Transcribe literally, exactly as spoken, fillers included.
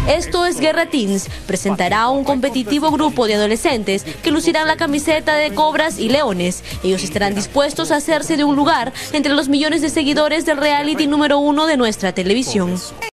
Esto es Guerra Teens, presentará a un competitivo grupo de adolescentes que lucirán la camiseta de cobras y leones. Ellos estarán dispuestos a hacerse de un lugar entre los millones de seguidores del reality número uno de nuestra televisión.